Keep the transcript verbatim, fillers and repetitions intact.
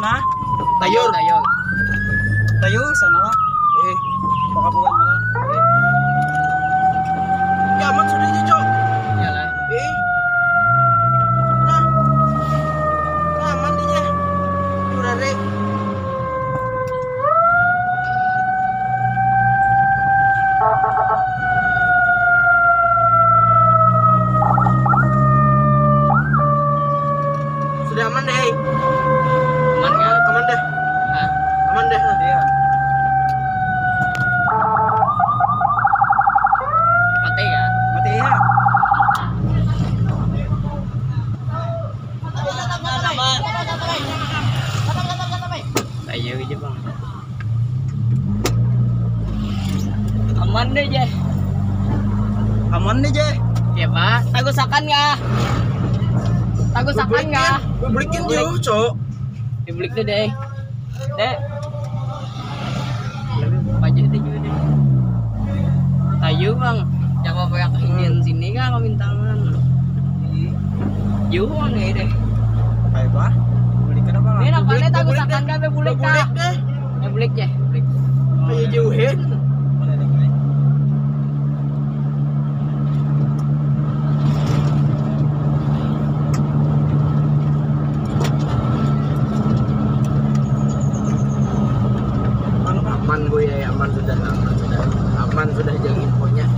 mana? Tayur. Tayur. Tayo sana lah. Eh, Baka bukan mana? ya aman sudah aja, Cok. Iyalah. Eh. Nah. Nah, aman dia. Udah, Rek. Sudah aman deh. Aman kan? Aman deh. Nah, Aman deh. Iya. mati ya. Mati ya. Tayur aja bang. Aman deh je. Aman nih, Je. Ya pak. Tagusakan nggak? Tagusakan nggak? Gue belikin dulu, Cok. Dibeli tuh deh. Dek. Baju itu juga deh. Tayu bang. Jangan pakai kehidupan sini kan kau mintangan. Jauh bang ya deh. Kayak apa? Belikan apa? Ini Bulik, nampaknya bulik tagusakan deh. kan bulik Bulik kah? deh. Ya bulik ya. Bulik. Kayak jauhin. Mana nih, mana? Anu, Pak? Aman gue ya, aman sudah, aman sudah. Aman sudah jadi infonya.